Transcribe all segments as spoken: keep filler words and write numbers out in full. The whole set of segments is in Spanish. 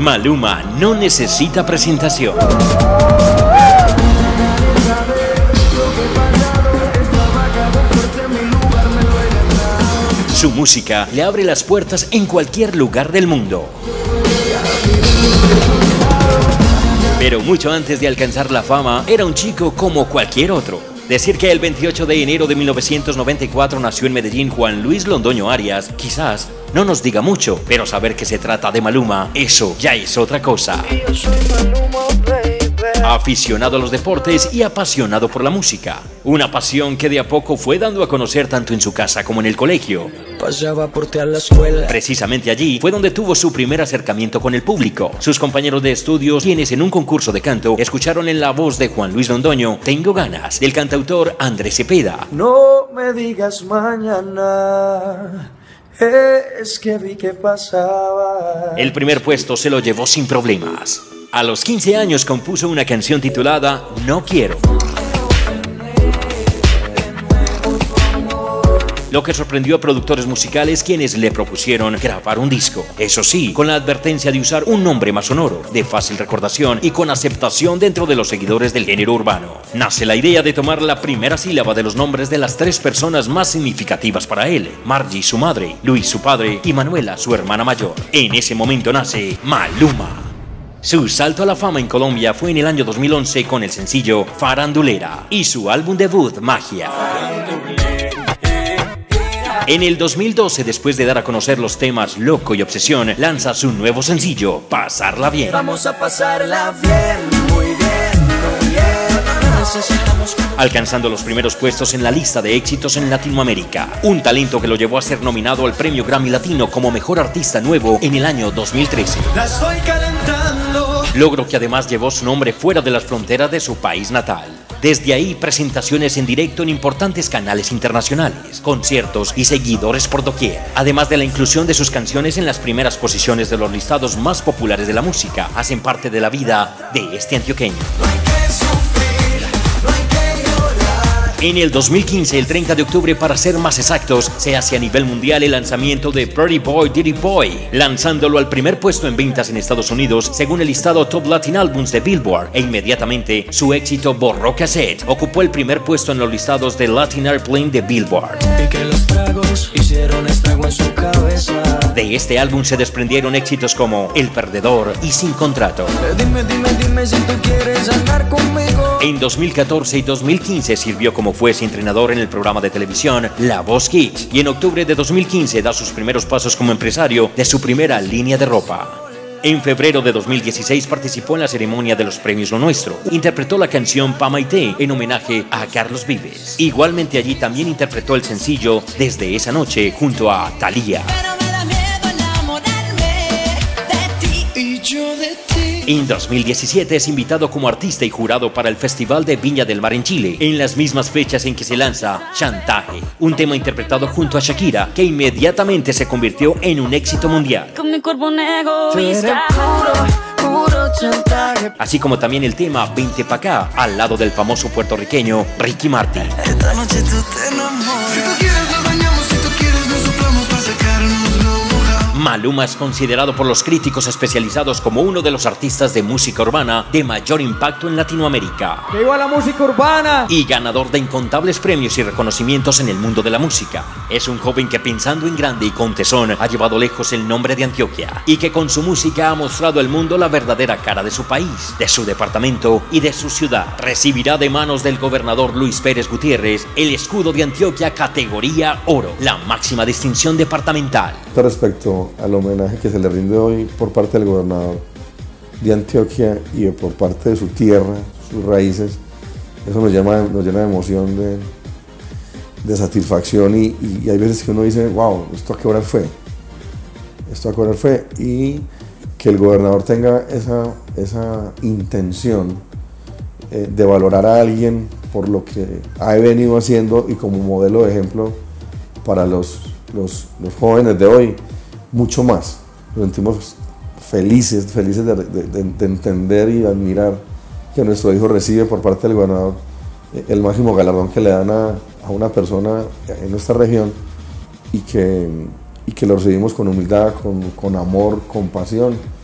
Maluma no necesita presentación. Su música le abre las puertas en cualquier lugar del mundo. Pero mucho antes de alcanzar la fama, era un chico como cualquier otro. Decir que el veintiocho de enero de mil novecientos noventa y cuatro nació en Medellín Juan Luis Londoño Arias, quizás no nos diga mucho, pero saber que se trata de Maluma, eso ya es otra cosa. Aficionado a los deportes y apasionado por la música. Una pasión que de a poco fue dando a conocer tanto en su casa como en el colegio. Pasaba por ti a la escuela. Precisamente allí fue donde tuvo su primer acercamiento con el público. Sus compañeros de estudios, quienes en un concurso de canto escucharon en la voz de Juan Luis Londoño Tengo ganas, del cantautor Andrés Cepeda. No me digas mañana, es que vi que pasaba. El primer puesto se lo llevó sin problemas. A los quince años compuso una canción titulada No Quiero, lo que sorprendió a productores musicales, quienes le propusieron grabar un disco. Eso sí, con la advertencia de usar un nombre más sonoro, de fácil recordación y con aceptación dentro de los seguidores del género urbano. Nace la idea de tomar la primera sílaba de los nombres de las tres personas más significativas para él: Margie, su madre; Luis, su padre; y Manuela, su hermana mayor. En ese momento nace Maluma. Su salto a la fama en Colombia fue en el año dos mil once con el sencillo Farandulera y su álbum debut Magia. En el dos mil doce, después de dar a conocer los temas Loco y Obsesión, lanza su nuevo sencillo Pasarla Bien. Vamos a pasarla bien, muy bien, muy bien. Necesitamos... alcanzando los primeros puestos en la lista de éxitos en Latinoamérica. Un talento que lo llevó a ser nominado al premio Grammy Latino como Mejor Artista Nuevo en el año dos mil trece. La estoy calentando. Logro que además llevó su nombre fuera de las fronteras de su país natal. Desde ahí, presentaciones en directo en importantes canales internacionales, conciertos y seguidores por doquier. Además de la inclusión de sus canciones en las primeras posiciones de los listados más populares de la música, hacen parte de la vida de este antioqueño. En el dos mil quince, el treinta de octubre para ser más exactos, se hace a nivel mundial el lanzamiento de Pretty Boy Dirty Boy, lanzándolo al primer puesto en ventas en Estados Unidos según el listado Top Latin Albums de Billboard, e inmediatamente su éxito Borró Cassette ocupó el primer puesto en los listados de Latin Airplane de Billboard. Y que los tragos hicieron estrago en su cabeza. De este álbum se desprendieron éxitos como El Perdedor y Sin Contrato. Dime, dime, dime si tú quieres andar conmigo. En dos mil catorce y dos mil quince sirvió como juez y entrenador en el programa de televisión La Voz Kids, y en octubre de dos mil quince da sus primeros pasos como empresario de su primera línea de ropa. En febrero de dos mil dieciséis participó en la ceremonia de los premios Lo Nuestro. Interpretó la canción Pa' Maite en homenaje a Carlos Vives. Igualmente allí también interpretó el sencillo Desde esa noche junto a Thalía. En dos mil diecisiete es invitado como artista y jurado para el Festival de Viña del Mar en Chile, en las mismas fechas en que se lanza Chantaje, un tema interpretado junto a Shakira, que inmediatamente se convirtió en un éxito mundial. Con mi cuerpo un egoísta. Puro, puro chantaje. Así como también el tema Vente pa' acá, al lado del famoso puertorriqueño Ricky Martin. Esta noche tú te enamoras. Si tú quieres nos bañamos, si tú quieres nos soplamos para sacarnos lo mojado. Maluma es considerado por los críticos especializados como uno de los artistas de música urbana de mayor impacto en Latinoamérica. ¡Que viva la música urbana! Y ganador de incontables premios y reconocimientos en el mundo de la música. Es un joven que, pensando en grande y con tesón, ha llevado lejos el nombre de Antioquia, y que con su música ha mostrado al mundo la verdadera cara de su país, de su departamento y de su ciudad. Recibirá de manos del gobernador Luis Pérez Gutiérrez el escudo de Antioquia categoría oro, la máxima distinción departamental. Respecto al homenaje que se le rinde hoy por parte del gobernador de Antioquia y por parte de su tierra, sus raíces, eso nos, llama, nos llena de emoción, de, de satisfacción, y, y hay veces que uno dice, wow, ¿esto a qué hora fue? ¿Esto a qué hora fue? Y que el gobernador tenga esa, esa intención eh, de valorar a alguien por lo que ha venido haciendo y como modelo de ejemplo para los, los, los jóvenes de hoy, mucho más. Nos sentimos felices, felices de, de, de entender y admirar que nuestro hijo recibe por parte del gobernador el máximo galardón que le dan a, a una persona en nuestra región, y que, y que lo recibimos con humildad, con, con amor, con pasión,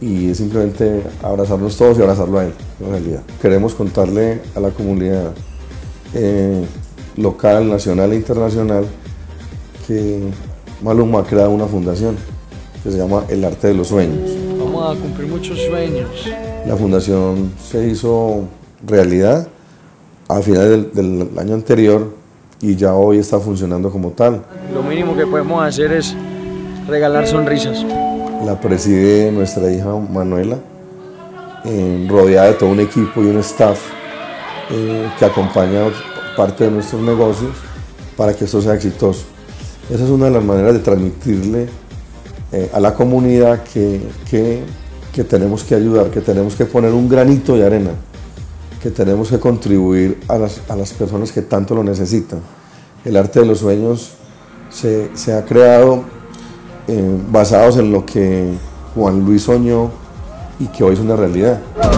y es simplemente abrazarnos todos y abrazarlo a él, en realidad. Queremos contarle a la comunidad eh, local, nacional e internacional que Maluma ha creado una fundación que se llama El Arte de los Sueños. Vamos a cumplir muchos sueños. La fundación se hizo realidad a finales del, del año anterior y ya hoy está funcionando como tal. Lo mínimo que podemos hacer es regalar sonrisas. La preside nuestra hija Manuela, eh, rodeada de todo un equipo y un staff eh, que acompaña parte de nuestros negocios para que esto sea exitoso. Esa es una de las maneras de transmitirle eh, a la comunidad que, que, que tenemos que ayudar, que tenemos que poner un granito de arena, que tenemos que contribuir a las, a las personas que tanto lo necesitan. El Arte de los Sueños se, se ha creado eh, basados en lo que Juan Luis soñó y que hoy es una realidad.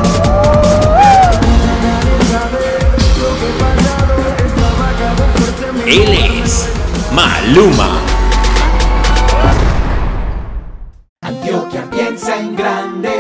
Él es Maluma. Antioquia piensa en grande.